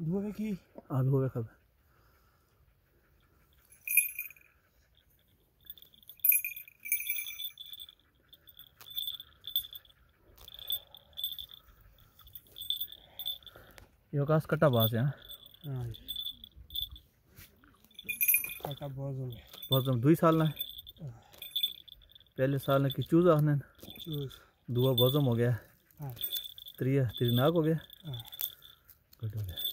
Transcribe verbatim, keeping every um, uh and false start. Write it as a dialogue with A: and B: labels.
A: धोवे की
B: हाँ धोवे खब यो कास कटा बास है।
A: हाँ कटा बहुत जम
B: बहुत जम दुई साल ना पहले साल ने की चूज आने
A: चूज
B: दुआ बजम हो गया।
A: हाँ
B: त्रिया त्रिनाग हो गया।
A: हाँ
B: गुड हो गया।